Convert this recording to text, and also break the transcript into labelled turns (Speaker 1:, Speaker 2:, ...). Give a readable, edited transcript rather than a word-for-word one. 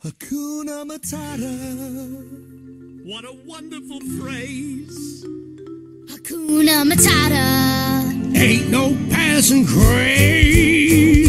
Speaker 1: Hakuna Matata.
Speaker 2: What a wonderful phrase.
Speaker 3: Hakuna Matata.
Speaker 1: Ain't no passing craze.